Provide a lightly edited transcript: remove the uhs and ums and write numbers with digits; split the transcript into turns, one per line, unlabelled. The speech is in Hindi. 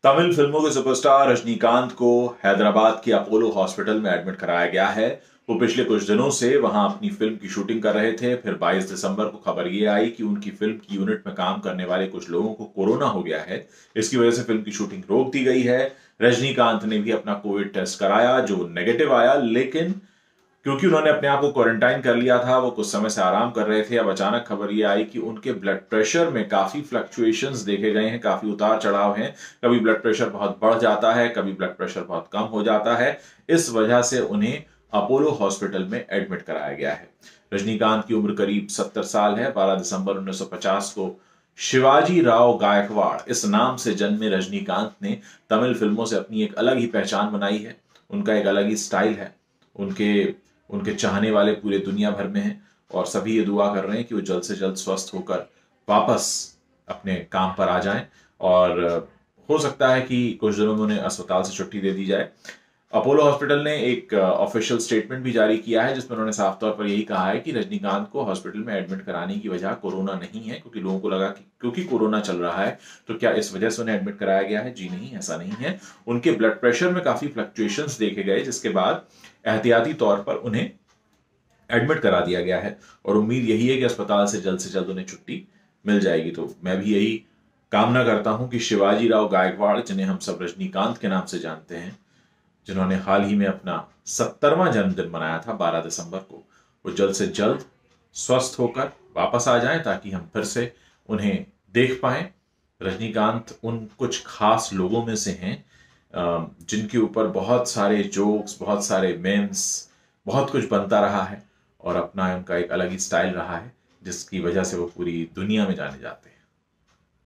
तमिल फिल्मों के सुपरस्टार रजनीकांत को हैदराबाद के अपोलो हॉस्पिटल में एडमिट कराया गया है। वो पिछले कुछ दिनों से वहां अपनी फिल्म की शूटिंग कर रहे थे। फिर 22 दिसंबर को खबर ये आई कि उनकी फिल्म की यूनिट में काम करने वाले कुछ लोगों को कोरोना हो गया है। इसकी वजह से फिल्म की शूटिंग रोक दी गई है। रजनीकांत ने भी अपना कोविड टेस्ट कराया जो नेगेटिव आया, लेकिन क्योंकि उन्होंने अपने आप को क्वारंटाइन कर लिया था, वो कुछ समय से आराम कर रहे थे। अब अचानक खबर ये आई कि उनके ब्लड प्रेशर में काफी फ्लक्चुएशंस देखे गए हैं, काफी उतार चढ़ाव हैं। कभी ब्लड प्रेशर बहुत बढ़ जाता है, कभी ब्लड प्रेशर बहुत कम हो जाता है। इस वजह से उन्हें अपोलो हॉस्पिटल में एडमिट कराया गया है। रजनीकांत की उम्र करीब 70 साल है। 12 दिसंबर 1950 को शिवाजी राव गायकवाड़ इस नाम से जन्मे रजनीकांत ने तमिल फिल्मों से अपनी एक अलग ही पहचान बनाई है। उनका एक अलग ही स्टाइल है। उनके उनके चाहने वाले पूरे दुनिया भर में हैं और सभी ये दुआ कर रहे हैं कि वो जल्द से जल्द स्वस्थ होकर वापस अपने काम पर आ जाएं। और हो सकता है कि कुछ दिनों में उन्हें अस्पताल से छुट्टी दे दी जाए। अपोलो हॉस्पिटल ने एक ऑफिशियल स्टेटमेंट भी जारी किया है जिसमें उन्होंने साफ तौर पर यही कहा है कि रजनीकांत को हॉस्पिटल में एडमिट कराने की वजह कोरोना नहीं है, क्योंकि लोगों को लगा कि क्योंकि कोरोना चल रहा है तो क्या इस वजह से उन्हें एडमिट कराया गया है। जी नहीं, ऐसा नहीं है। उनके ब्लड प्रेशर में काफी फ्लक्चुएशंस देखे गए, जिसके बाद एहतियाती तौर पर उन्हें एडमिट करा दिया गया है और उम्मीद यही है कि अस्पताल से जल्द उन्हें छुट्टी मिल जाएगी। तो मैं भी यही कामना करता हूं कि शिवाजी राव गायकवाड़, जिन्हें हम सब रजनीकांत के नाम से जानते हैं, जिन्होंने हाल ही में अपना 70वां जन्मदिन मनाया था 12 दिसंबर को, वो जल्द से जल्द स्वस्थ होकर वापस आ जाएं ताकि हम फिर से उन्हें देख पाएं। रजनीकांत उन कुछ खास लोगों में से हैं जिनके ऊपर बहुत सारे जोक्स, बहुत सारे मेम्स, बहुत कुछ बनता रहा है और अपना उनका एक अलग ही स्टाइल रहा है, जिसकी वजह से वो पूरी दुनिया में जाने जाते हैं।